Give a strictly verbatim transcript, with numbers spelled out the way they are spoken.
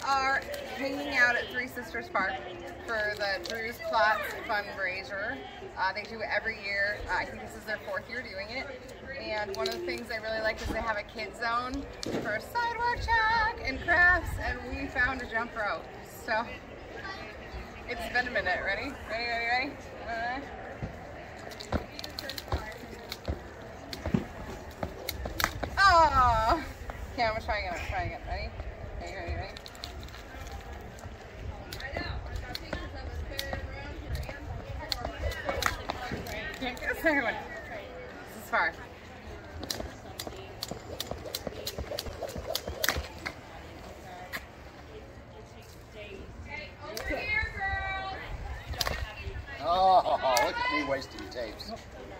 are hanging out at Three Sisters Park for the Drew's Plots fundraiser. Uh, they do it every year. Uh, I think this is their fourth year doing it. And one of the things I really like is they have a kid zone for sidewalk chalk and crafts, and we found a jump rope. So it's been a minute. Ready? Ready, ready, ready? ready? Oh! Okay, I'm gonna try again. I'm gonna try again. Ready? Ready, ready, ready? Can't get a second one. This is far. Oh, look at me wasting tapes.